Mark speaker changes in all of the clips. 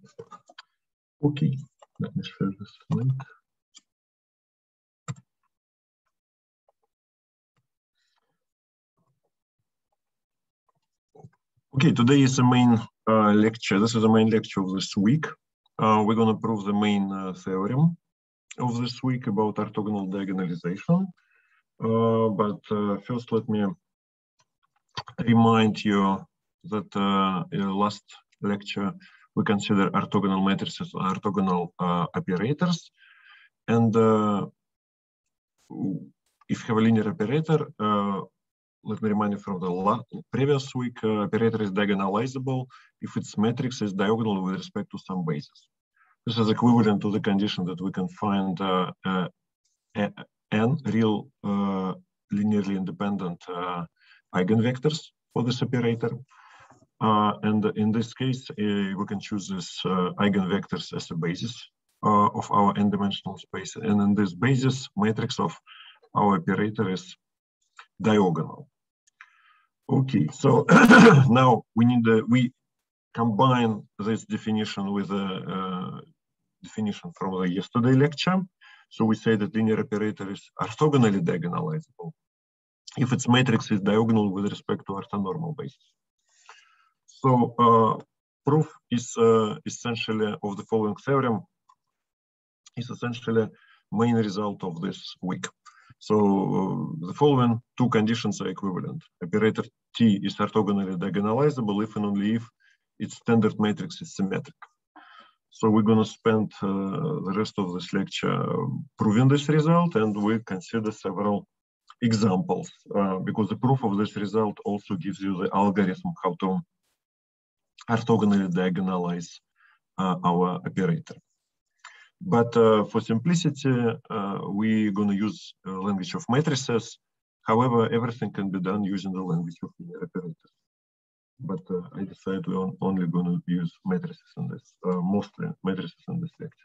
Speaker 1: Okay, let me share this link. Okay, today is the main lecture. This is the main lecture of this week. We're going to prove the main theorem of this week about orthogonal diagonalization. But first, let me remind you that in the last lecture we consider orthogonal matrices, orthogonal operators, and if you have a linear operator, let me remind you from the previous week, operator is diagonalizable if its matrix is diagonal with respect to some basis. This is equivalent to the condition that we can find n real linearly independent eigenvectors for this operator. And in this case, we can choose this eigenvectors as a basis of our n-dimensional space. And in this basis, matrix of our operator is diagonal. Okay, so now we combine this definition with a definition from the yesterday lecture. So we say that linear operator is orthogonally diagonalizable if its matrix is diagonal with respect to orthonormal basis. So proof is essentially of the following theorem is essentially main result of this week. So the following two conditions are equivalent. Operator T is orthogonally diagonalizable if and only if its standard matrix is symmetric. So we're going to spend the rest of this lecture proving this result, and we consider several examples because the proof of this result also gives you the algorithm how to orthogonally diagonalize our operator. But for simplicity, we're going to use language of matrices. However, everything can be done using the language of linear operators. But I decided we're only going to use matrices in this, mostly matrices in this lecture.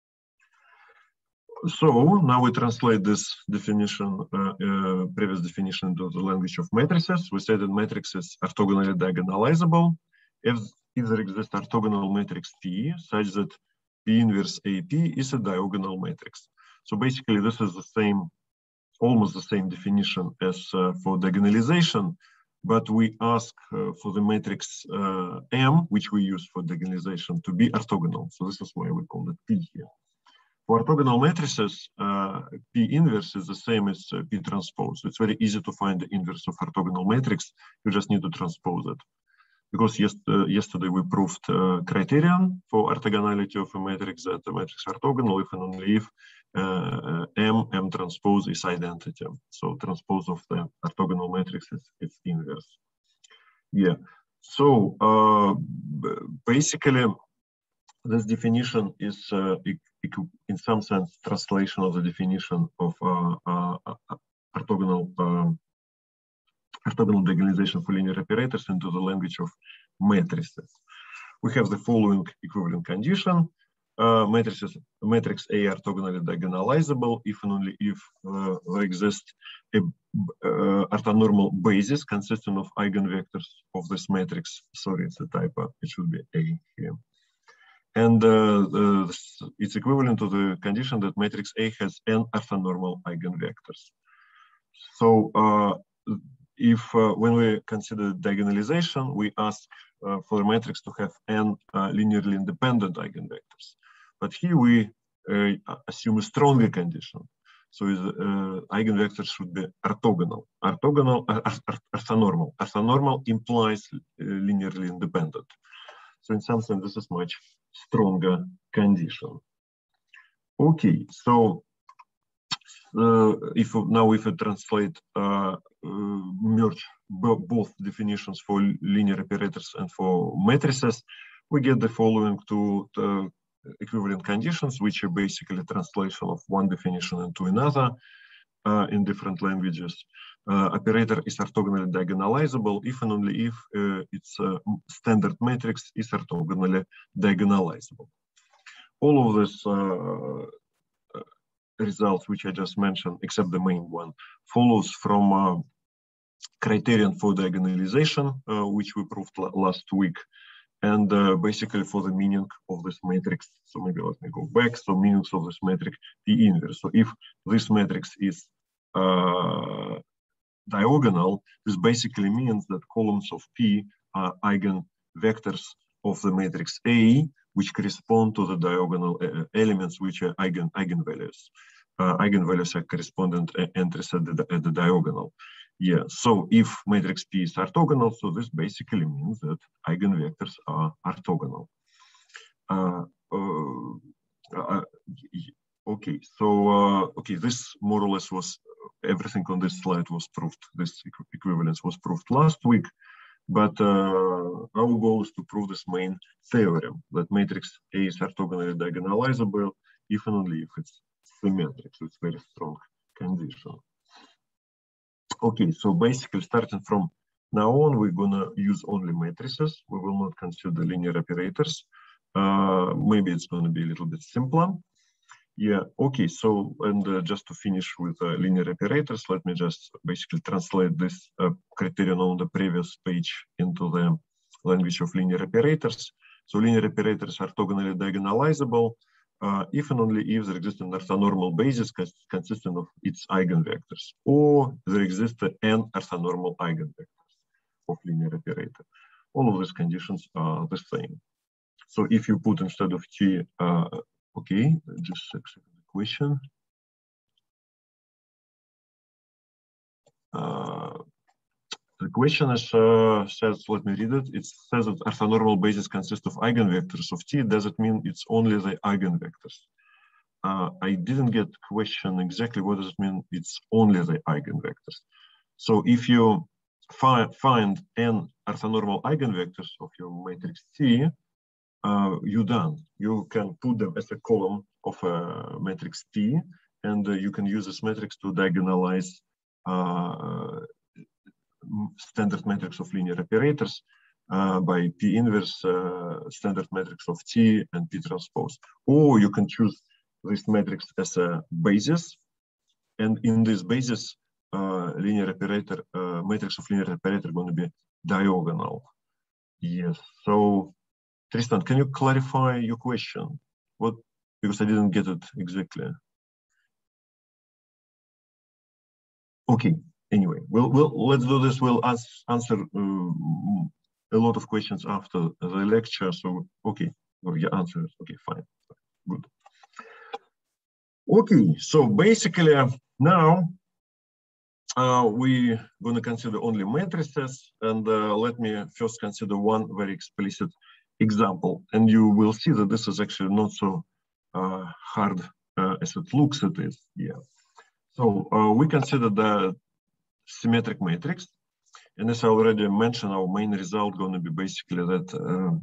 Speaker 1: So now we translate this definition, previous definition, into the language of matrices. We say that matrix is orthogonally diagonalizable if there exists orthogonal matrix P such that P inverse AP is a diagonal matrix. So basically, this is the same, almost the same definition as for diagonalization, but we ask for the matrix M, which we use for diagonalization, to be orthogonal. So this is why we call it P here. For orthogonal matrices, P inverse is the same as P transpose. It's very easy to find the inverse of orthogonal matrix. You just need to transpose it. Because yesterday we proved criterion for orthogonality of a matrix, that the matrix orthogonal if and only if M transpose is identity. So transpose of the orthogonal matrix is inverse. Yeah. So basically, this definition is in some sense translation of the definition of orthogonal diagonalization for linear operators into the language of matrices. We have the following equivalent condition. Matrix A orthogonally diagonalizable if and only if there exists a orthonormal basis consisting of eigenvectors of this matrix. Sorry, it's a typo. It should be A here. And it's equivalent to the condition that matrix A has n orthonormal eigenvectors. So if when we consider diagonalization, we ask for the matrix to have n linearly independent eigenvectors. But here we assume a stronger condition. So eigenvectors should be orthogonal. Orthonormal. Orthonormal implies linearly independent. So in some sense, this is much stronger condition. Okay, so if we translate, merge both definitions for linear operators and for matrices, we get the following two equivalent conditions, which are basically translation of one definition into another in different languages. Operator is orthogonally diagonalizable if and only if its standard matrix is orthogonally diagonalizable. All of this results which I just mentioned, except the main one, follows from criterion for diagonalization, which we proved last week. And basically for the meaning of this matrix, so maybe let me go back. So meanings of this matrix P inverse. So if this matrix is diagonal, this basically means that columns of P are eigenvectors of the matrix A, which correspond to the diagonal elements, which are eigenvalues. Eigenvalues are correspondent entries at the diagonal. Yeah, so if matrix P is orthogonal, so this basically means that eigenvectors are orthogonal. Okay, so this more or less was everything on this slide was proved. This equivalence was proved last week, but our goal is to prove this main theorem that matrix A is orthogonally diagonalizable if and only if it's symmetric. So it's a very strong condition. Okay, so basically starting from now on, we're gonna use only matrices. We will not consider linear operators. Maybe it's gonna be a little bit simpler. Yeah, okay, so, and just to finish with linear operators, let me just basically translate this criterion on the previous page into the language of linear operators. So linear operators are orthogonally diagonalizable if and only if there exists an orthonormal basis consisting of its eigenvectors, or there exist n orthonormal eigenvectors of linear operator. All of these conditions are the same. So if you put instead of T, okay, just a second, question. The question is, says, let me read it. It says that orthonormal basis consists of eigenvectors of T. Does it mean it's only the eigenvectors? I didn't get the question exactly. What does it mean? It's only the eigenvectors. So if you find n orthonormal eigenvectors of your matrix T, you're done. You can put them as a column of a matrix T, and you can use this matrix to diagonalize standard matrix of linear operators by P inverse standard matrix of T and P transpose. Or you can choose this matrix as a basis, and in this basis, linear operator matrix of linear operator going to be diagonal. Yes. So, Tristan, can you clarify your question? What? Because I didn't get it exactly. Okay. Anyway, let's do this. We'll answer a lot of questions after the lecture. So, okay, well, your answer is okay, fine, good. Okay, so basically now we're going to consider only matrices, and let me first consider one very explicit example, and you will see that this is actually not so hard as it looks. It is, yeah. So we consider the symmetric matrix, and as I already mentioned, our main result going to be basically that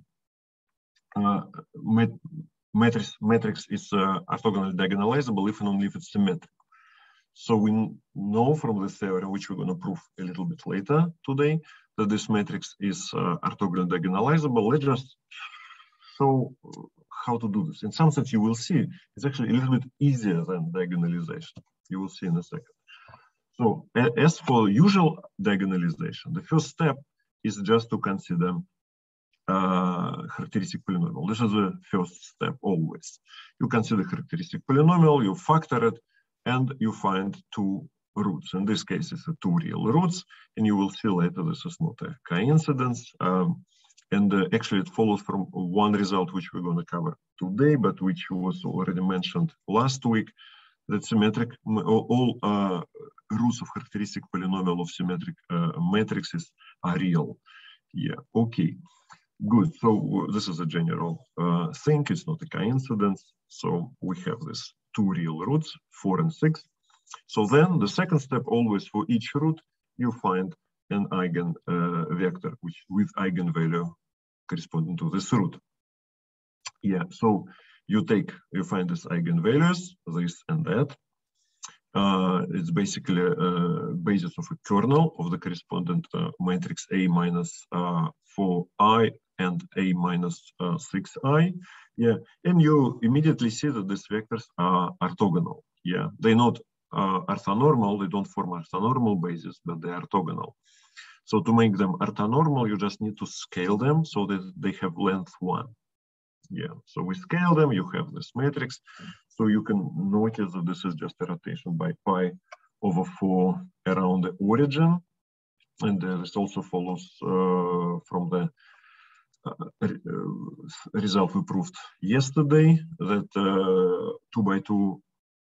Speaker 1: matrix is orthogonally diagonalizable if and only if it's symmetric. So we know from the theorem, which we're going to prove a little bit later today, that this matrix is orthogonally diagonalizable. Let's just show how to do this. In some sense, you will see it's actually a little bit easier than diagonalization. You will see in a second. So as for usual diagonalization, the first step is just to consider characteristic polynomial. This is the first step always. You consider characteristic polynomial, you factor it, and you find two roots. In this case, it's two real roots, and you will see later this is not a coincidence. And actually, it follows from one result which we're going to cover today, but which was already mentioned last week, that symmetric, all roots of characteristic polynomial of symmetric matrices are real. Yeah, okay, good. So this is a general thing, it's not a coincidence. So we have this two real roots, 4 and 6. So then the second step, always for each root, you find an eigenvector, which with eigenvalue corresponding to this root. Yeah, so you find this eigenvalues, this and that. It's basically a basis of a kernel of the correspondent matrix A minus 4i and A minus 6i. Yeah, and you immediately see that these vectors are orthogonal. Yeah, they're not orthonormal, they don't form orthonormal basis, but they're orthogonal. So to make them orthonormal, you just need to scale them so that they have length 1. Yeah, so we scale them, you have this matrix. So you can notice that this is just a rotation by pi over 4 around the origin. And this also follows from the result we proved yesterday, that 2 by 2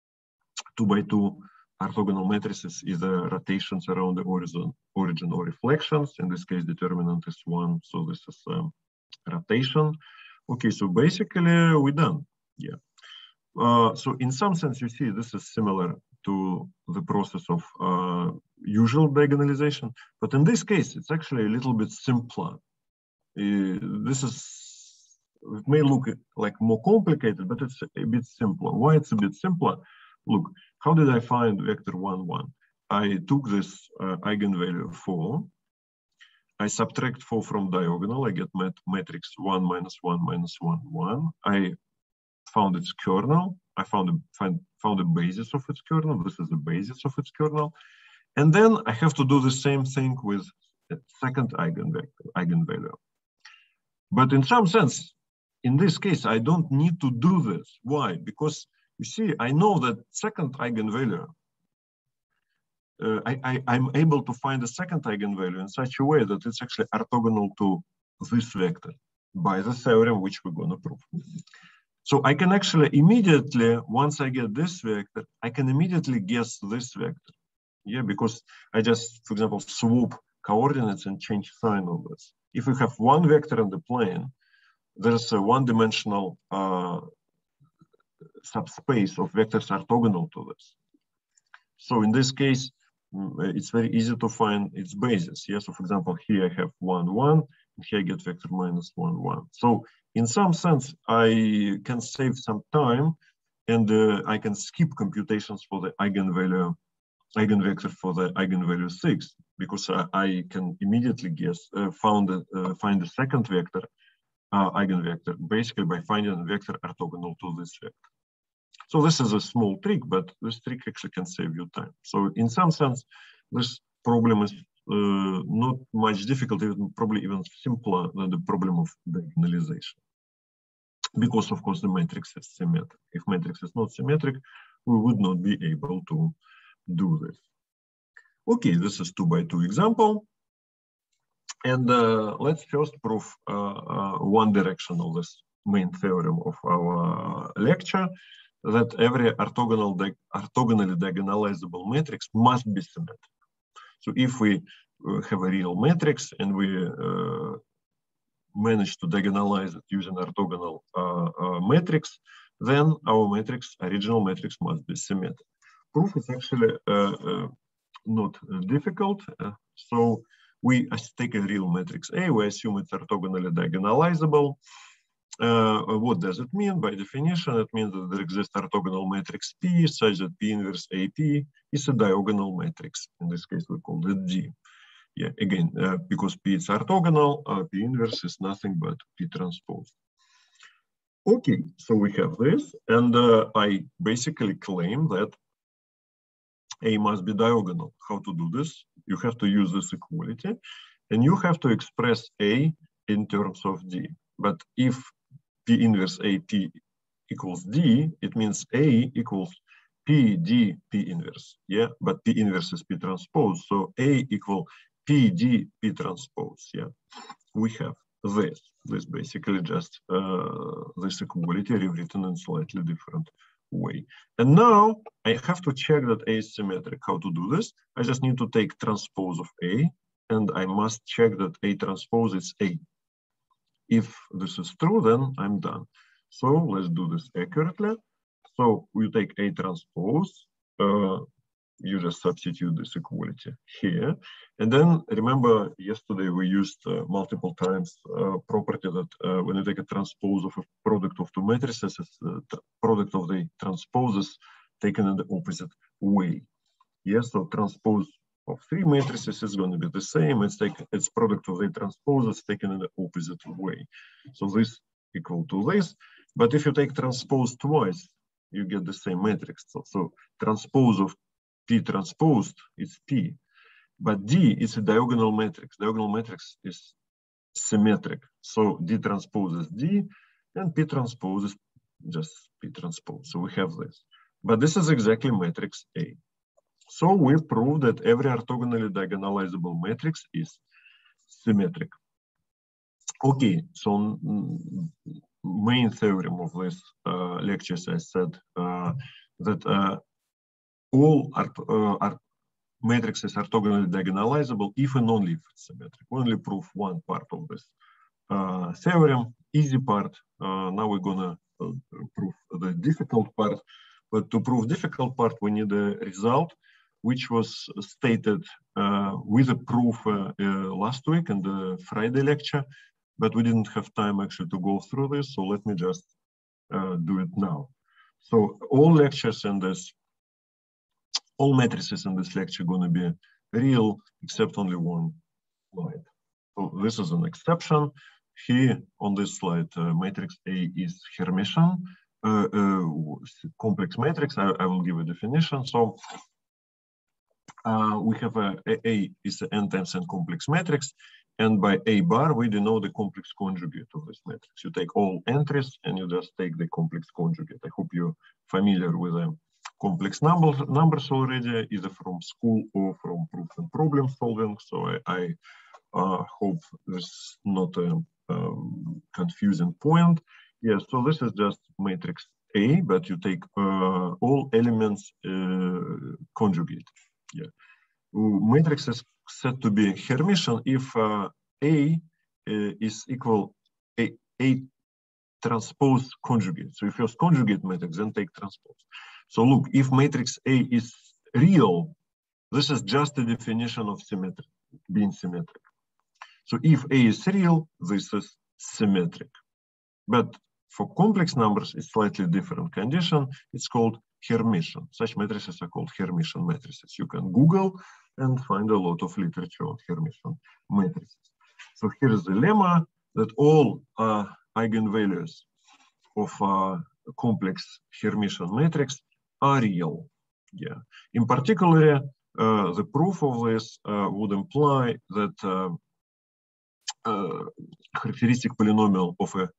Speaker 1: orthogonal matrices either rotations around the origin or reflections. In this case, determinant is 1, so this is rotation. Okay, so basically we're done. Yeah. So in some sense, you see, this is similar to the process of usual diagonalization, but in this case, it's actually a little bit simpler. This is, it may look like more complicated, but it's a bit simpler. Why it's a bit simpler? Look, how did I find vector 1, 1? I took this eigenvalue 4. I subtract 4 from diagonal. I get matrix 1 minus 1 minus 1, 1. I found its kernel. I found the basis of its kernel. This is the basis of its kernel. And then I have to do the same thing with the second eigenvalue. But in some sense, in this case, I don't need to do this. Why? Because you see, I know that second eigenvalue, I'm able to find the second eigenvalue in such a way that it's actually orthogonal to this vector by the theorem which we're going to prove. So I can actually immediately, once I get this vector, I can immediately guess this vector. Yeah, because I just, for example, swap coordinates and change sign of this. If we have one vector in the plane, there's a one-dimensional subspace of vectors orthogonal to this. So in this case, it's very easy to find its basis. Yeah, so for example, here I have 1, 1, and here I get vector minus 1, 1. So in some sense, I can save some time, and I can skip computations for the eigenvector for the eigenvalue 6, because I can immediately guess, find the second vector, eigenvector, basically by finding a vector orthogonal to this vector. So this is a small trick, but this trick actually can save you time. So in some sense, this problem is not much difficult, probably even simpler than the problem of diagonalization. Because of course the matrix is symmetric. If matrix is not symmetric, we would not be able to do this. Okay, this is 2 by 2 example. And let's first prove one direction of this main theorem of our lecture, that every orthogonally diagonalizable matrix must be symmetric. So if we have a real matrix and we manage to diagonalize it using orthogonal matrix, then our matrix, original matrix, must be symmetric. Proof is actually not difficult. So we take a real matrix A, we assume it's orthogonally diagonalizable. What does it mean? By definition, it means that there exists orthogonal matrix P such that P inverse AP is a diagonal matrix. In this case, we call it D. Yeah, again, because P is orthogonal, P inverse is nothing but P transpose. Okay, so we have this, and I basically claim that A must be diagonal. How to do this? You have to use this equality, and you have to express A in terms of D. But if P inverse AP equals D, it means A equals P, D, P inverse. Yeah, but P inverse is P transpose. So A equal P, D, P transpose. Yeah, we have this. This basically just this equality rewritten in slightly different way. And now I have to check that A is symmetric. How to do this? I just need to take transpose of A, and I must check that A transpose is A. If this is true, then I'm done. So let's do this accurately. So we take A transpose, you just substitute this equality here. And then remember, yesterday we used multiple times property that when you take a transpose of a product of two matrices, it's the product of the transposes taken in the opposite way. Yes, so transpose of three matrices is going to be the same. It's product of the transposes taken in the opposite way. So this equal to this. But if you take transpose twice, you get the same matrix. So transpose of P transposed is P. But D is a diagonal matrix. Diagonal matrix is symmetric. So D transposes D, and P transposes just P transpose. So we have this. But this is exactly matrix A. So we prove that every orthogonally diagonalizable matrix is symmetric. Okay, so main theorem of this lectures, I said that all matrices are orthogonally diagonalizable if and only if it's symmetric. We only prove one part of this theorem, easy part. Now we're gonna prove the difficult part. But to prove difficult part, we need a result which was stated with a proof last week in the Friday lecture, but we didn't have time actually to go through this. So let me just do it now. So all lectures in this, all matrices in this lecture are going to be real, except only one slide. So this is an exception. Here on this slide, matrix A is Hermitian, complex matrix. I will give a definition. So we have A is an n times n complex matrix, and by A bar we denote the complex conjugate of this matrix. You take all entries and you just take the complex conjugate. I hope you're familiar with the complex numbers already, either from school or from proof and problem solving. So I hope this is not a confusing point. Yeah, so this is just matrix A, but you take all elements conjugate. Yeah, matrix is said to be Hermitian if A is equal A transpose conjugate. So if you use conjugate matrix, then take transpose. So look, if matrix A is real, this is just a definition of symmetric, being symmetric. So if A is real, this is symmetric. But for complex numbers, it's slightly different condition. It's called Hermitian. Such matrices are called Hermitian matrices. You can Google and find a lot of literature on Hermitian matrices. So here is the lemma that all eigenvalues of complex Hermitian matrix are real. Yeah. In particular, the proof of this would imply that characteristic polynomial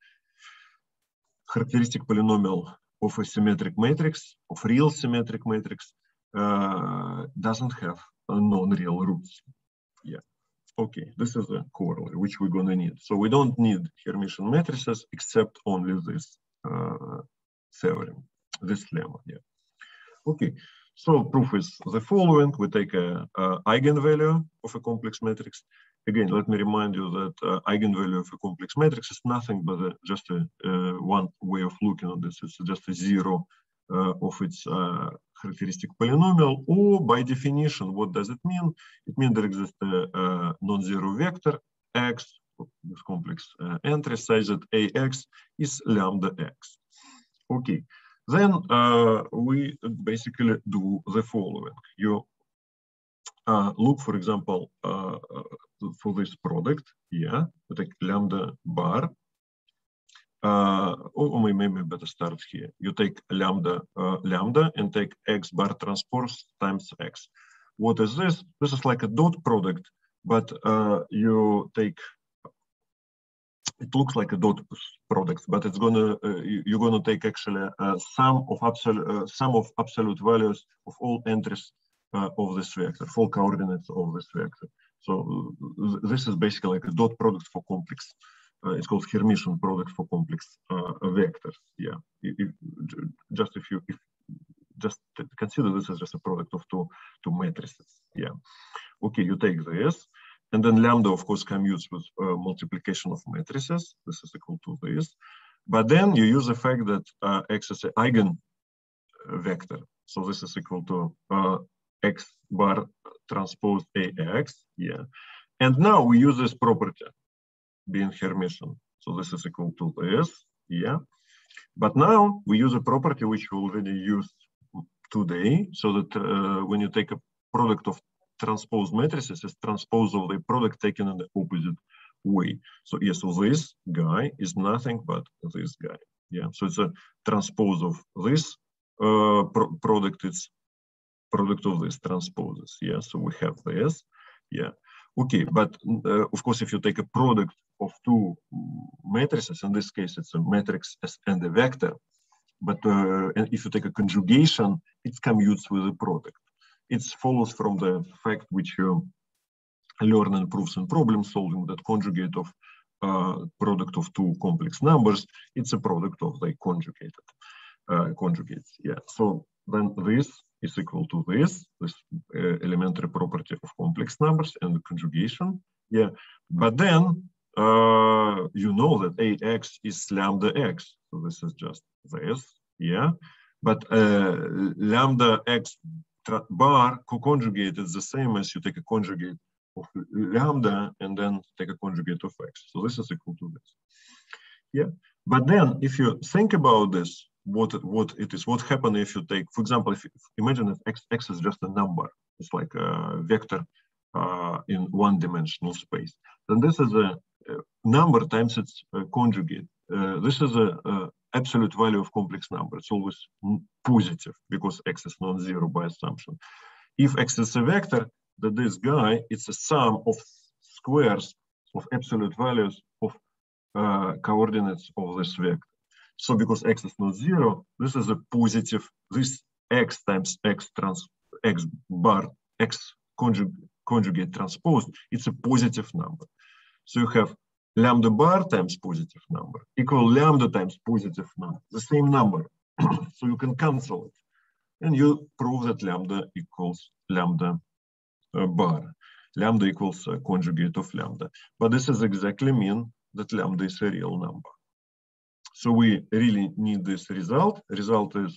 Speaker 1: of a symmetric matrix, of real symmetric matrix, doesn't have non-real roots. Yeah. Okay, this is a corollary which we're going to need. So we don't need Hermitian matrices except only this theorem, this lemma. Yeah. Okay, so proof is the following. We take a eigenvalue of a complex matrix. Again, let me remind you that eigenvalue of a complex matrix is nothing but just one way of looking at this. It's just a zero of its characteristic polynomial, or by definition, what does it mean? It means there exists a non-zero vector x with complex entry such that ax is lambda x. Okay, then we basically do the following. You look, for example, for this product here, we take lambda bar. Or maybe better start here. You take lambda and take x bar transpose times x. What is this? This is like a dot product, but you take. It looks like a dot product, but it's gonna you're gonna take actually sum of absolute values of all entries of this vector, full coordinates of this vector. So this is basically like a dot product for complex. It's called Hermitian product for complex vectors. Yeah, if you consider this as just a product of two matrices. Yeah. Okay, you take this, and then lambda, of course, commutes with multiplication of matrices. This is equal to this, but then you use the fact that x is an eigen vector. So this is equal to x bar transpose ax. Yeah, and now we use this property, being Hermitian. So this is equal to this, yeah. But now we use a property which we already used today, so that when you take a product of transposed matrices, it's transpose of the product taken in the opposite way. So yes, so this guy is nothing but this guy. Yeah, so it's a transpose of this product. It's product of this transposes. Yeah, so we have this. Yeah. Okay, but of course, if you take a product of two matrices, in this case, it's a matrix and a vector. But if you take a conjugation, it commutes with a product. It follows from the fact which you learn in proofs and problem solving, that conjugate of product of two complex numbers, it's a product of the conjugates. Yeah. So then this is equal to this elementary property of complex numbers and the conjugation. Yeah. But then you know that AX is lambda X. So this is just this. Yeah. But lambda X bar co-conjugate is the same as you take a conjugate of lambda and then take a conjugate of X. So this is equal to this. Yeah. But then if you think about this, what happens if you take, for example, if imagine that X is just a number, it's like a vector in one-dimensional space. Then this is a number times its conjugate. This is a absolute value of complex number. It's always positive because X is non-zero by assumption. If X is a vector, that this guy, it's a sum of squares of absolute values of coordinates of this vector. So because X is not zero, this is a positive, this X times X bar, X conjugate transpose, it's a positive number. So you have lambda bar times positive number equal lambda times positive number, the same number. So you can cancel it. And you prove that lambda equals lambda bar. Lambda equals conjugate of lambda. But this is exactly mean that lambda is a real number. So we really need this result. Result is,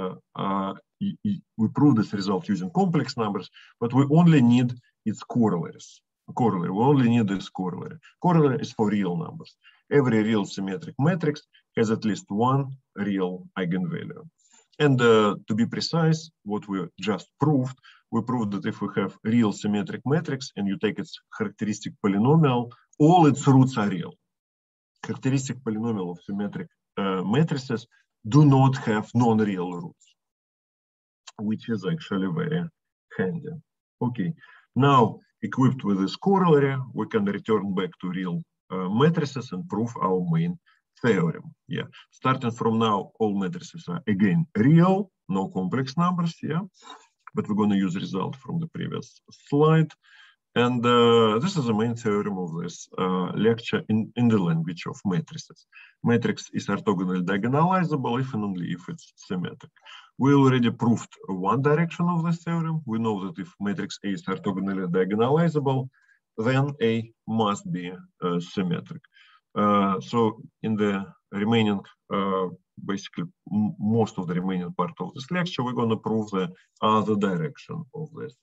Speaker 1: we prove this result using complex numbers, but we only need its corollaries. We only need this corollary. Corollary is for real numbers. Every real symmetric matrix has at least one real eigenvalue. And to be precise, what we just proved, we proved that if we have real symmetric matrix and you take its characteristic polynomial, all its roots are real. Characteristic polynomial of symmetric matrices do not have non-real roots, which is actually very handy. Okay, now equipped with this corollary, we can return back to real matrices and prove our main theorem. Yeah, starting from now, all matrices are again real, no complex numbers. Yeah, but we're going to use result from the previous slide. And this is the main theorem of this lecture in the language of matrices. Matrix is orthogonally diagonalizable if and only if it's symmetric. We already proved one direction of this theorem. We know that if matrix A is orthogonally diagonalizable, then A must be symmetric. So in the remaining, basically most of the remaining part of this lecture, we're going to prove the other direction of this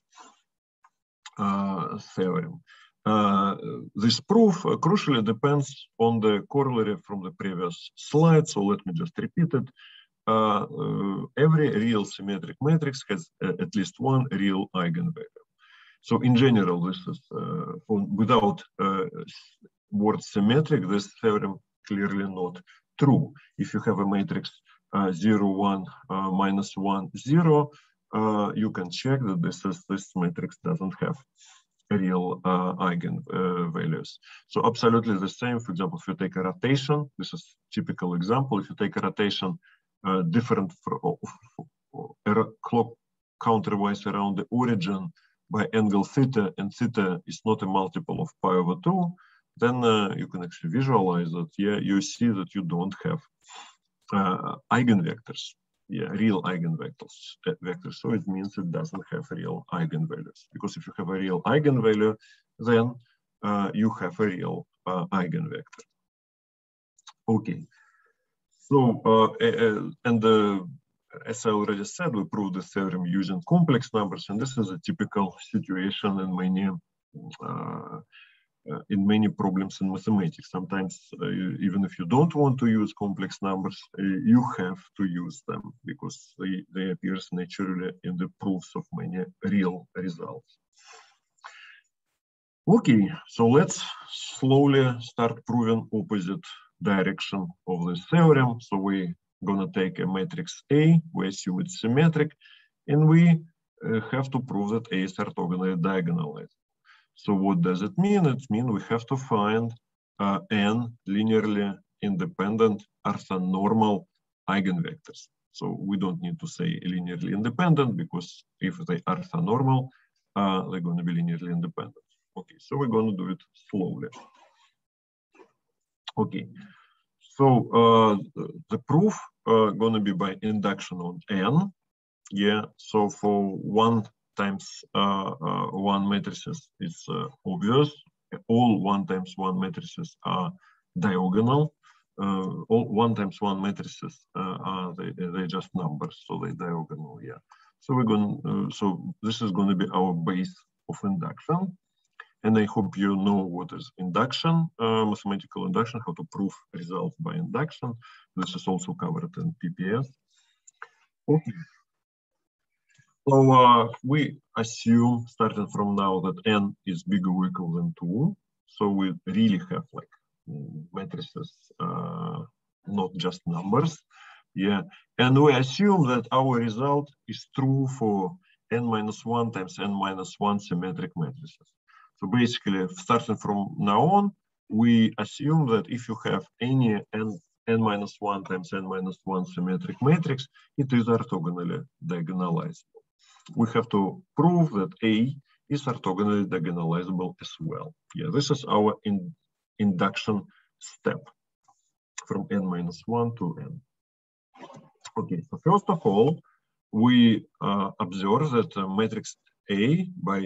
Speaker 1: theorem. This proof crucially depends on the corollary from the previous slide, so let me just repeat it. Every real symmetric matrix has at least one real eigenvalue. So in general, this is without word symmetric, this theorem clearly not true. If you have a matrix 0, 1, minus 1, 0, you can check that this matrix doesn't have real eigenvalues. So absolutely the same. For example, if you take a rotation, this is a typical example. If you take a rotation different from clock counterwise around the origin by angle theta, and theta is not a multiple of pi over 2, then you can actually visualize that. Yeah, you see that you don't have eigenvectors. Yeah, real eigenvectors. So it means it doesn't have real eigenvalues. Because if you have a real eigenvalue, then you have a real eigenvector. Okay. So, as I already said, we proved the theorem using complex numbers, and this is a typical situation in many problems in mathematics. Sometimes, even if you don't want to use complex numbers, you have to use them because they appear naturally in the proofs of many real results. Okay, so let's slowly start proving opposite direction of this theorem. So we're going to take a matrix A, we assume it's symmetric, and we have to prove that A is orthogonally diagonalized. So what does it mean? It means we have to find n linearly independent orthonormal eigenvectors. So we don't need to say linearly independent, because if they are orthonormal, they're going to be linearly independent. Okay, so we're going to do it slowly. Okay, so the proof going to be by induction on n. Yeah, so for 1 times 1 matrices, it's obvious. All 1 times 1 matrices are diagonal. All 1 times 1 matrices they're just numbers, so they're diagonal. Yeah. So we're going. So this is going to be our base of induction, and I hope you know what is induction, mathematical induction, how to prove results by induction. This is also covered in PPS. Okay. So we assume, starting from now, that n is bigger or equal than 2. So we really have like matrices, not just numbers. Yeah, and we assume that our result is true for n-1 times n-1 symmetric matrices. So basically, starting from now on, we assume that if you have any n-1 times n-1 symmetric matrix, it is orthogonally diagonalizable. We have to prove that A is orthogonally diagonalizable as well. Yeah, this is our induction step from n-1 to n. Okay, so first of all, we observe that matrix A, by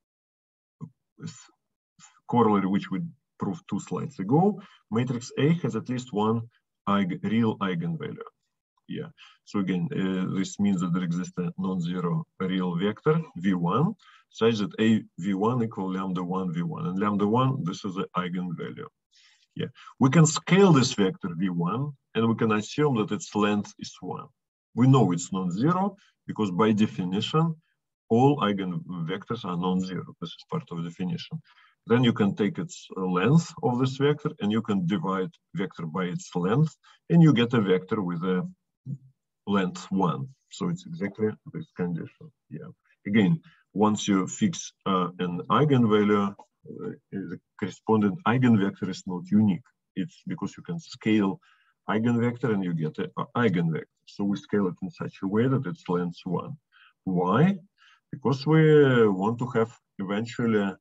Speaker 1: corollary which we proved 2 slides ago, matrix A has at least one real eigenvalue. Yeah, so again, this means that there exists a non-zero real vector v1 such that a v1 equal lambda1 v1, and lambda1, this is the eigenvalue. Yeah, we can scale this vector v1, and we can assume that its length is 1. We know it's non-zero because by definition all eigenvectors are non-zero. This is part of definition. Then you can take its length of this vector and you can divide vector by its length, and you get a vector with a length 1. So it's exactly this condition. Yeah. Again, once you fix an eigenvalue, the corresponding eigenvector is not unique. It's because you can scale eigenvector and you get an eigenvector. So we scale it in such a way that it's length 1. Why? Because we want to have eventually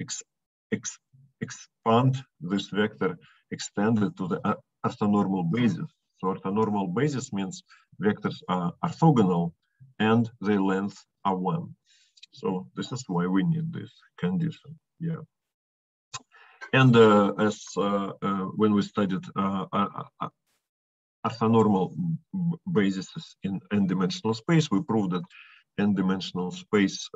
Speaker 1: expand this vector, extended to the orthonormal basis. So orthonormal basis means vectors are orthogonal and their lengths are 1. So this is why we need this condition. Yeah. And as when we studied orthonormal bases in n-dimensional space, we proved that n-dimensional space,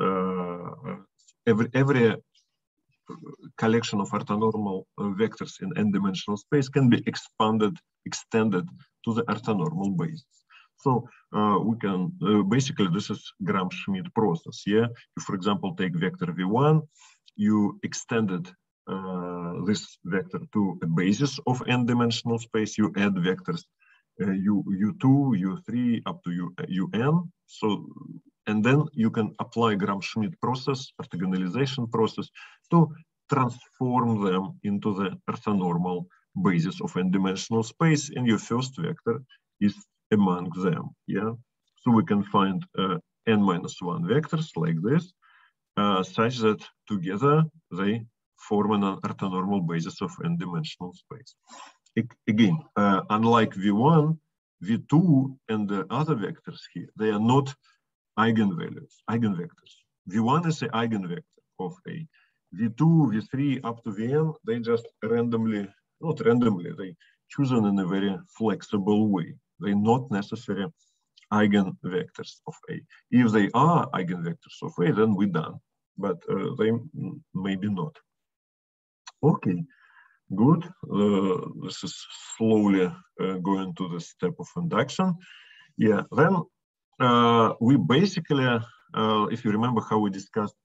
Speaker 1: every collection of orthonormal vectors in n-dimensional space can be extended to the orthonormal basis. So we can basically, this is Gram-Schmidt process. Yeah, you, for example, take vector v1, you extended this vector to a basis of n-dimensional space. You add vectors u2, u3 up to un. So, and then you can apply Gram-Schmidt process, orthogonalization process, to transform them into the orthonormal basis of n-dimensional space, and your first vector is among them. Yeah, so we can find n-1 vectors like this, such that together they form an orthonormal basis of n-dimensional space. Again, unlike v1, v2 and the other vectors here, they are not eigenvectors. V1 is the eigenvector of A. V2, v3 up to vn, they just randomly, not randomly, they chosen in a very flexible way. They're not necessarily eigenvectors of A. If they are eigenvectors of A, then we're done. But they maybe not. Okay, good. This is slowly going to the step of induction. Yeah, then we basically, if you remember how we discussed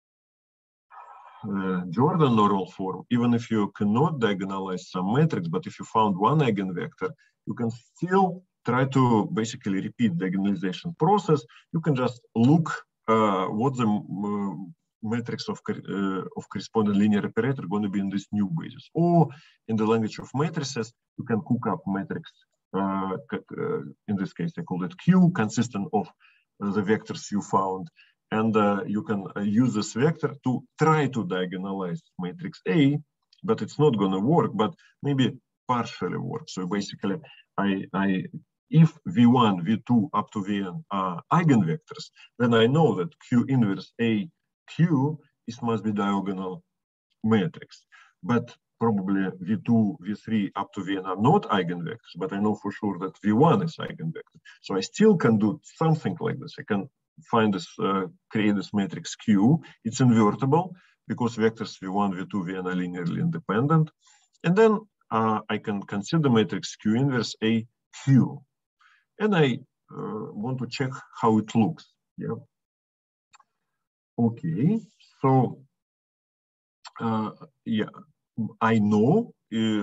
Speaker 1: Jordan normal form, even if you cannot diagonalize some matrix, but if you found one eigenvector, you can still try to basically repeat the diagonalization process. You can just look what the matrix of corresponding linear operator going to be in this new basis. Or in the language of matrices, you can cook up matrix. In this case, I call it Q, consistent of the vectors you found. And you can use this vector to try to diagonalize matrix A, but it's not going to work, but maybe partially work. So basically, if V1, V2 up to Vn are eigenvectors, then I know that Q inverse A Q must be diagonal matrix. But probably V2, V3 up to Vn are not eigenvectors, but I know for sure that V1 is eigenvector. So I still can do something like this. I can find this, create this matrix Q. It's invertible because vectors V1, V2, Vn are linearly independent. And then I can consider matrix Q inverse A Q. And I want to check how it looks. Yeah. Okay. So yeah, I know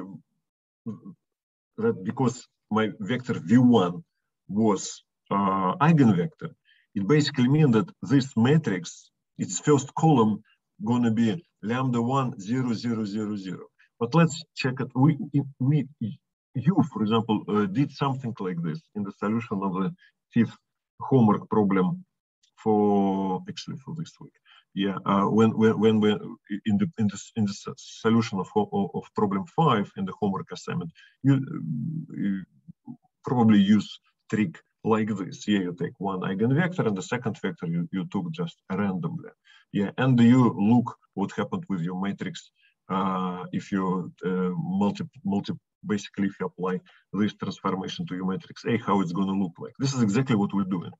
Speaker 1: that because my vector V1 was eigenvector, it basically means that this matrix, its first column, going to be lambda 1, 0, 0, 0, 0. But let's check it. You, for example, did something like this in the solution of the fifth homework problem for this week. Yeah, when we in the solution of problem 5 in the homework assignment, you probably use trick like this. Yeah, you take one eigenvector and the second vector you took just randomly. Yeah, and you look what happened with your matrix if you basically if you apply this transformation to your matrix A, how it's going to look like. This is exactly what we're doing.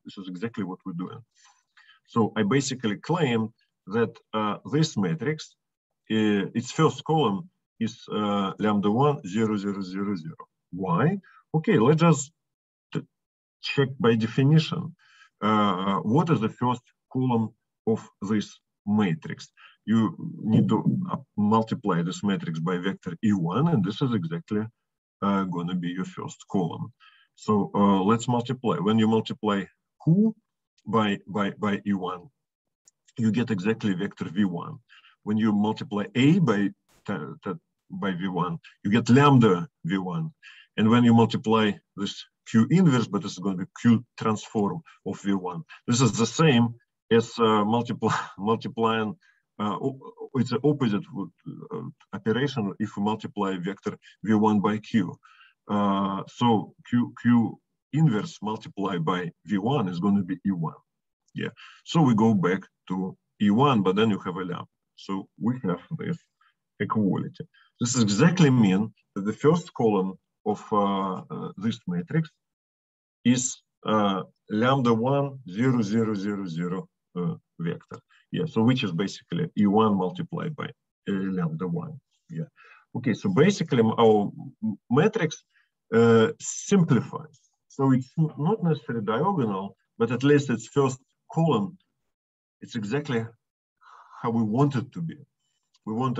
Speaker 1: So I basically claim that this matrix, its first column is lambda 1, 0, 0, 0, 0. Why? Okay, let's just check by definition. What is the first column of this matrix? You need to multiply this matrix by vector E1, and this is exactly going to be your first column. So let's multiply. When you multiply Q by E1, you get exactly vector V1. When you multiply A by V1, you get lambda V1. And when you multiply this Q inverse, but this is going to be Q transform of V1. This is the same as multiplying, it's the opposite operation if we multiply vector V1 by Q. So Q inverse multiplied by V1 is going to be E1. Yeah. So we go back to E1, but then you have a lambda. So we have this equality. This exactly means that the first column of this matrix is lambda 1, 0, 0, 0, 0 vector. Yeah, so which is basically E1 multiplied by lambda 1. Yeah. Okay, so basically our matrix simplifies. So it's not necessarily diagonal, but at least its first column, it's exactly how we want it to be. We want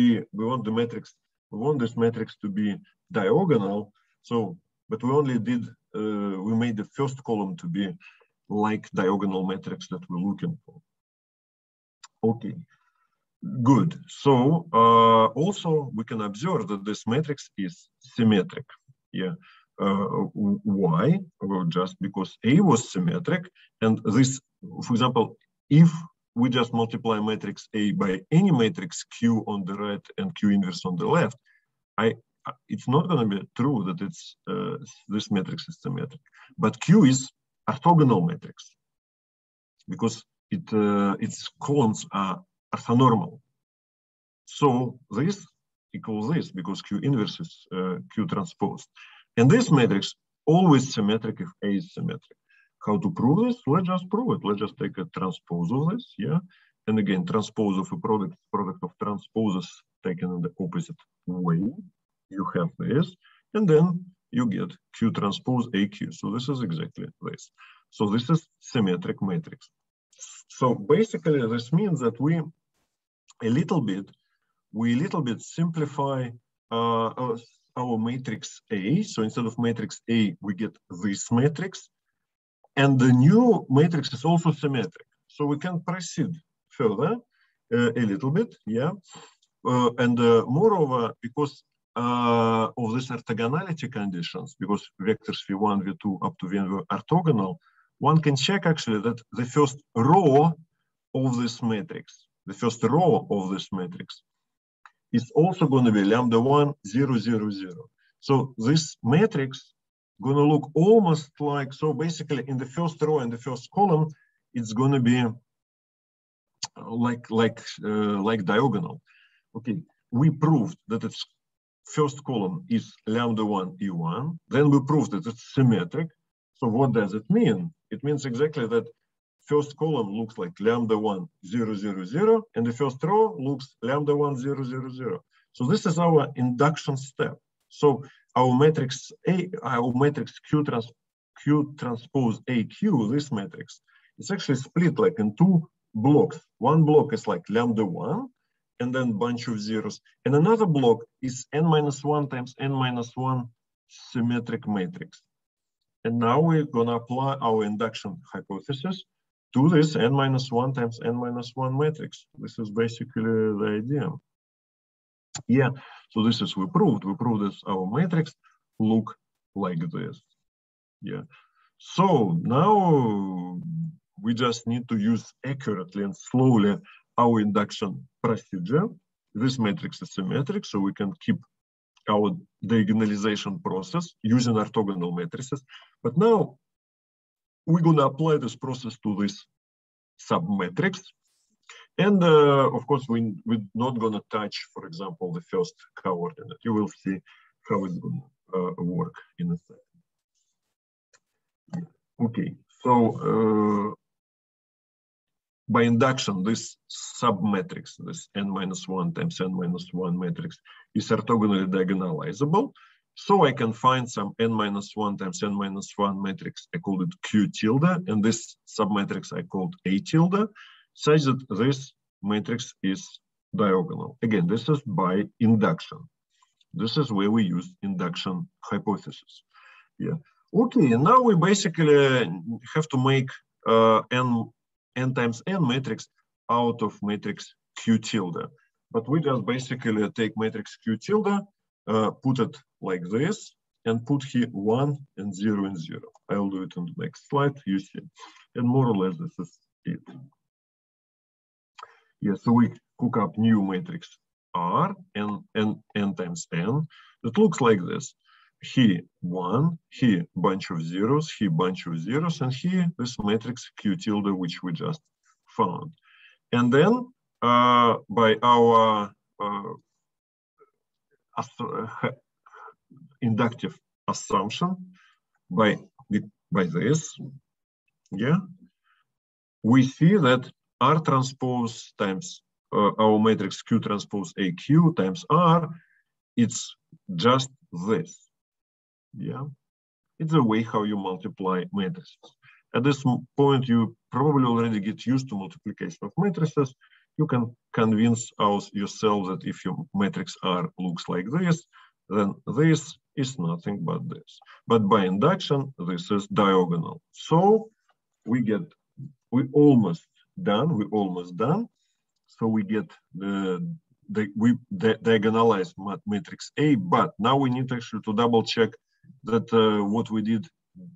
Speaker 1: this matrix to be diagonal. So, but we only did, we made the first column to be like diagonal matrix that we're looking for. Okay, good. So also we can observe that this matrix is symmetric. Yeah. Why? Well, just because A was symmetric, and this, for example, if we just multiply matrix A by any matrix Q on the right and Q inverse on the left, it's not going to be true that it's this matrix is symmetric. But Q is orthogonal matrix because its columns are orthonormal. So this equals this because Q inverse is Q transpose. And this matrix always symmetric if A is symmetric. How to prove this? Let's just prove it. Let's just take a transpose of this, yeah. And again, transpose of a product of transposes taken in the opposite way. You have this, and then you get Q transpose AQ. So this is exactly this. So this is symmetric matrix. So basically, this means that we a little bit simplify our matrix A. So instead of matrix A, we get this matrix. And the new matrix is also symmetric. So we can proceed further a little bit, yeah. And moreover, because of this orthogonality conditions, because vectors v1, v2 up to vn were orthogonal, one can check actually that the first row of this matrix, is also going to be lambda 1, 0, 0, 0. So this matrix going to look almost like, so basically in the first row and the first column, it's going to be like diagonal. Okay, we proved that its first column is lambda 1 e1. Then we proved that it's symmetric. So what does it mean? It means exactly that first column looks like lambda 1, 0, 0, 0, and the first row looks lambda 1, 0, 0, 0. So this is our induction step. So our matrix Q transpose AQ, this matrix, is actually split like in two blocks. One block is like lambda 1, and then bunch of zeros. And another block is n-1 times n-1 symmetric matrix. And now we're going to apply our induction hypothesis to this n-1 times n-1 matrix. This is basically the idea. Yeah, so this is we proved. We proved that our matrix look like this. Yeah. So now we just need to use accurately and slowly our induction procedure. This matrix is symmetric, so we can keep our diagonalization process using orthogonal matrices. But now we're going to apply this process to this submatrix. And of course, we're not going to touch, for example, the first coordinate. You will see how it's going to work in a second. Okay, so by induction, this submatrix, this n-1 times n-1 matrix, is orthogonally diagonalizable. So I can find some n-1 times n-1 matrix. I call it Q tilde, and this submatrix I called A tilde, such that this matrix is diagonal. Again, this is by induction. This is where we use induction hypothesis. Yeah. Okay, and now we basically have to make n times n matrix out of matrix Q tilde. But we just basically take matrix Q tilde, put it like this, and put here 1 and 0 and 0. I will do it on the next slide, you see. And more or less this is it. Yeah, so we cook up new matrix R and n times n. It looks like this. Here 1, here bunch of zeros, here bunch of zeros, and here this matrix Q tilde, which we just found. And then by our inductive assumption, by this, yeah, we see that R transpose times our matrix Q transpose AQ times R, it's just this. Yeah, it's a way how you multiply matrices. At this point, you probably already get used to multiplication of matrices. You can convince yourself that if your matrix R looks like this, then this is nothing but this. But by induction, this is diagonal. So we're almost done. So we get we diagonalize matrix A, but now we need actually to double check that what we did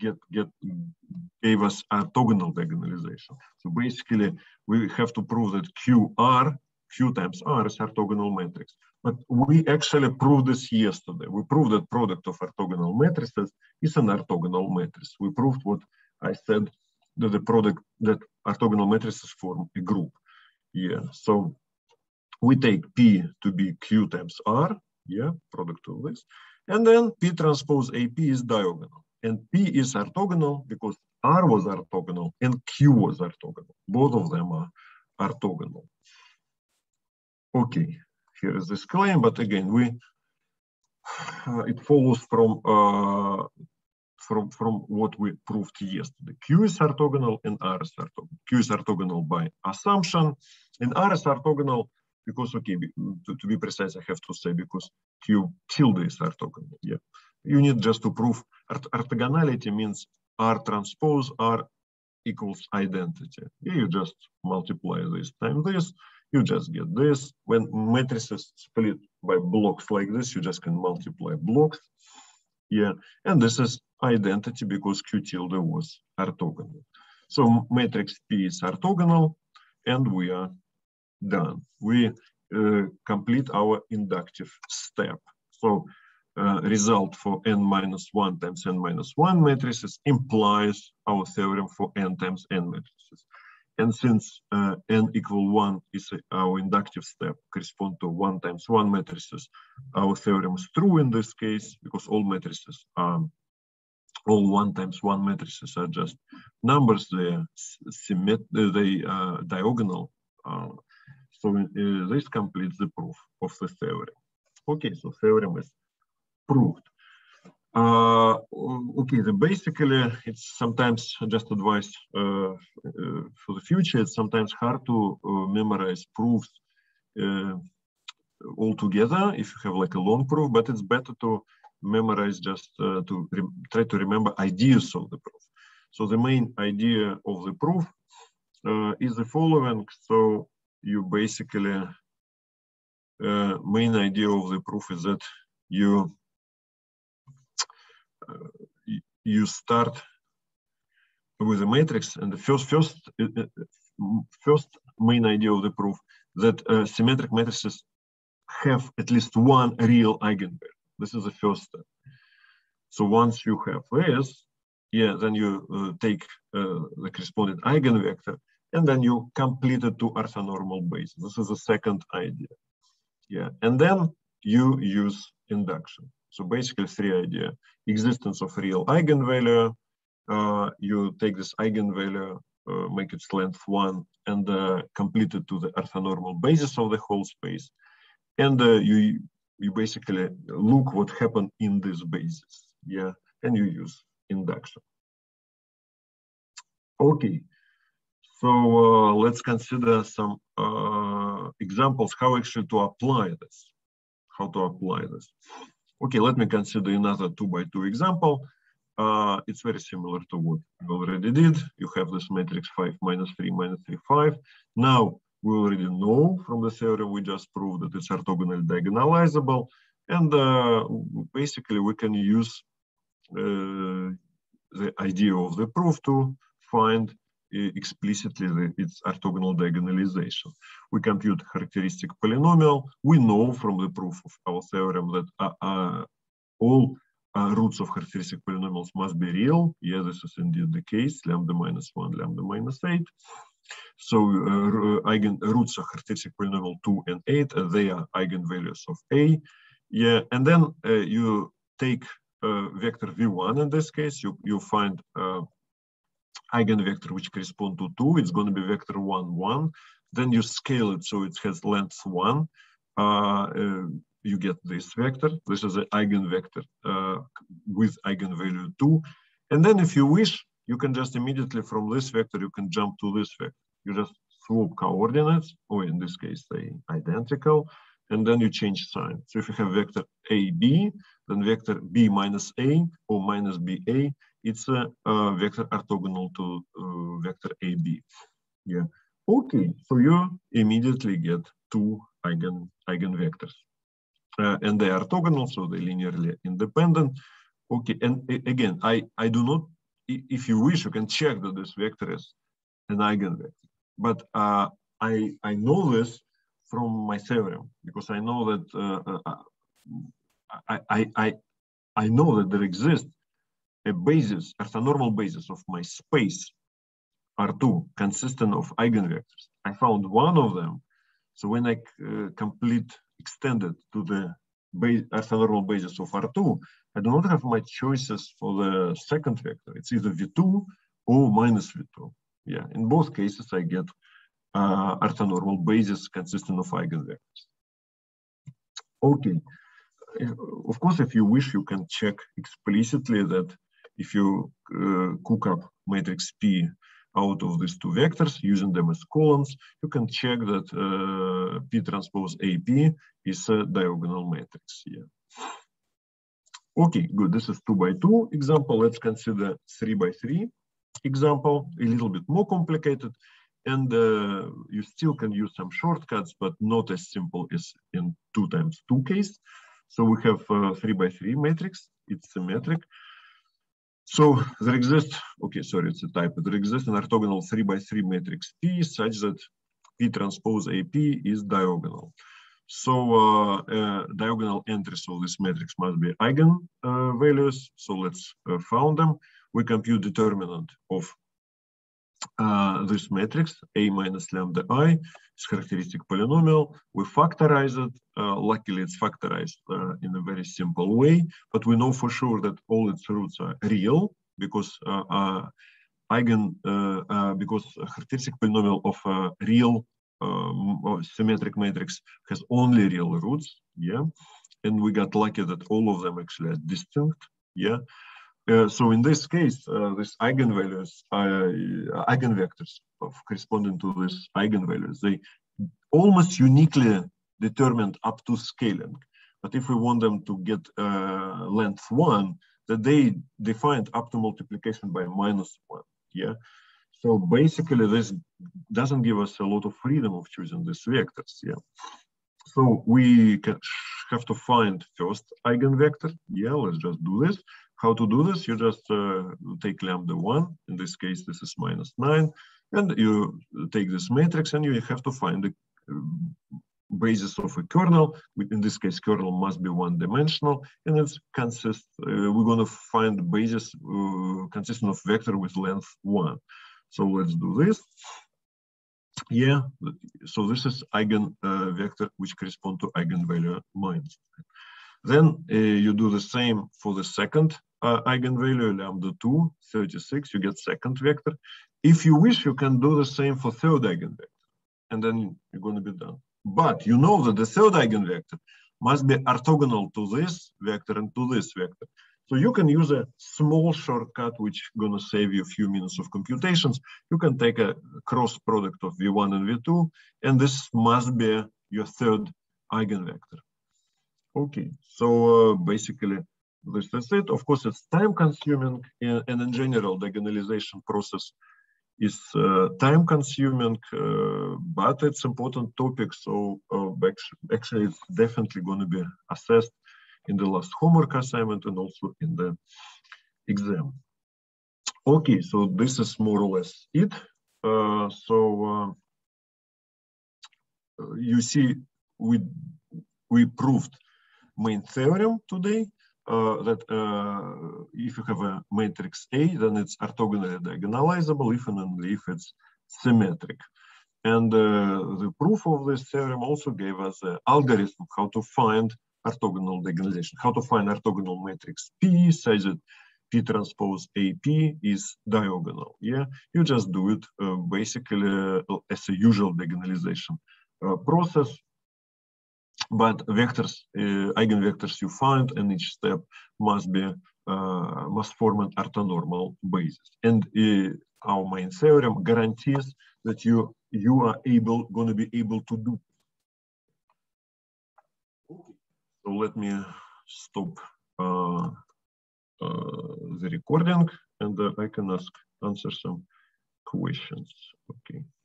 Speaker 1: gave us orthogonal diagonalization. So basically, we have to prove that Q times R is orthogonal matrix. But we actually proved this yesterday. We proved that product of orthogonal matrices is an orthogonal matrix. We proved what I said, that the product that orthogonal matrices form a group. Yeah. So we take P to be Q times R. Yeah, product of this. And then P transpose AP is diagonal. And P is orthogonal because R was orthogonal and Q was orthogonal. Both of them are orthogonal. Okay, here is this claim, but again, it follows from what we proved yesterday. Q is orthogonal and R is orthogonal. Q is orthogonal by assumption, and R is orthogonal because, okay, to be precise, I have to say because Q tilde is orthogonal. Yeah, you need just to prove orthogonality means R transpose R equals identity. Yeah, you just multiply this times this, you just get this. When matrices split by blocks like this, you just can multiply blocks. Yeah, and this is identity because Q tilde was orthogonal. So matrix P is orthogonal, and we are done. We complete our inductive step. So result for n-1 times n-1 matrices implies our theorem for n times n matrices. And since n equal 1 is our inductive step, correspond to 1 times 1 matrices, our theorem is true in this case because all matrices are, all 1 times 1 matrices are just numbers, they are diagonal. So this completes the proof of the theorem. Okay, so theorem is proved. Okay, basically it's sometimes just advice for the future. It's sometimes hard to memorize proofs all together if you have like a long proof, but it's better to memorize just to try to remember ideas of the proof. So the main idea of the proof is the following. So you basically main idea of the proof is that you start with a matrix, and the first main idea of the proof that symmetric matrices have at least one real eigenvalue. This is the first step. So once you have this, yeah, then you take the corresponding eigenvector, and then you complete it to orthonormal basis. This is the second idea. Yeah, and then you use induction. So basically three ideas: existence of real eigenvalue, you take this eigenvalue, make its length 1, and complete it to the orthonormal basis of the whole space. And you basically look what happened in this basis, yeah, and you use induction. Okay, so let's consider some examples how actually to apply this. How to apply this. Okay, let me consider another 2x2 example. It's very similar to what we already did. You have this matrix 5 minus 3 minus 3 5. Now we already know from the theorem we just proved that it's orthogonally diagonalizable, and basically we can use the idea of the proof to find explicitly its orthogonal diagonalization. We compute characteristic polynomial. We know from the proof of our theorem that all roots of characteristic polynomials must be real. Yeah, this is indeed the case, lambda minus 1, lambda minus 8. So roots of characteristic polynomial 2 and 8, they are eigenvalues of A. Yeah, and then you take vector v1 in this case, you find eigenvector which correspond to 2, it's going to be vector 1, 1. Then you scale it so it has length 1. You get this vector. This is an eigenvector with eigenvalue 2. And then if you wish, you can just immediately from this vector, you can jump to this vector. You just swap coordinates, or in this case, they identical, and then you change sign. So if you have vector AB, then vector B minus A or minus BA, it's a vector orthogonal to vector AB. Yeah. Okay, so you immediately get two eigenvectors. And they are orthogonal, so they're linearly independent. Okay, and again, I do not, if you wish, you can check that this vector is an eigenvector. But I know this from my theorem, because I know that I know that there exists a basis, orthonormal basis of my space R2 consistent of eigenvectors. I found one of them. So when I extend it to the orthonormal basis of R2, I do not have my choices for the second vector. It's either V2 or minus V2. Yeah, in both cases, I get orthonormal basis consistent of eigenvectors. Okay, of course, if you wish, you can check explicitly that if you cook up matrix P out of these two vectors, using them as columns, you can check that P transpose AP is a diagonal matrix here. Okay, good. This is 2x2 example. Let's consider 3x3 example, a little bit more complicated. and you still can use some shortcuts, but not as simple as in 2 times 2 case. So we have 3 by 3 matrix. It's symmetric. So there exists, okay, sorry, it's a typo. There exists an orthogonal 3 by 3 matrix P such that P transpose AP is diagonal. So diagonal entries of this matrix must be eigen values. So let's found them. We compute determinant of this matrix A minus lambda I. It's characteristic polynomial. We factorize it. Luckily, it's factorized in a very simple way, but we know for sure that all its roots are real because because characteristic polynomial of a real symmetric matrix has only real roots. Yeah, and we got lucky that all of them actually are distinct. Yeah. So in this case, these eigenvalues, eigenvectors corresponding to these eigenvalues, they almost uniquely determined up to scaling. But if we want them to get length 1, then they defined up to multiplication by -1. Yeah. So basically, this doesn't give us a lot of freedom of choosing these vectors. Yeah. So we have to find first eigenvector. Yeah, let's just do this. How to do this? You just take lambda 1. In this case, this is -9. And you take this matrix and you have to find the basis of a kernel. In this case, kernel must be one-dimensional. And it consists, we're going to find the basis consisting of vector with length 1. So let's do this. Yeah, so this is eigenvector which correspond to eigenvalue -9. Then you do the same for the second eigenvalue, lambda 2, 36, you get second vector. If you wish, you can do the same for third eigenvector, and then you're going to be done. But you know that the third eigenvector must be orthogonal to this vector and to this vector. So you can use a small shortcut, which is going to save you a few minutes of computations. You can take a cross product of V1 and V2, and this must be your third eigenvector. Okay, so basically this is it. Of course, it's time consuming, and in general, diagonalization process is time consuming, but it's important topic. So actually, it's definitely going to be assessed in the last homework assignment and also in the exam. Okay, so this is more or less it. You see, we proved main theorem today that if you have a matrix A, then it's orthogonally diagonalizable if and only if it's symmetric. And the proof of this theorem also gave us an algorithm how to find orthogonal diagonalization, how to find orthogonal matrix P such that P transpose AP is diagonal. Yeah, you just do it basically as a usual diagonalization process. But vectors, eigenvectors you find, and each step must form an orthonormal basis. And our main theorem guarantees that you are going to be able to do. Okay. So let me stop the recording, and I can answer some questions. Okay.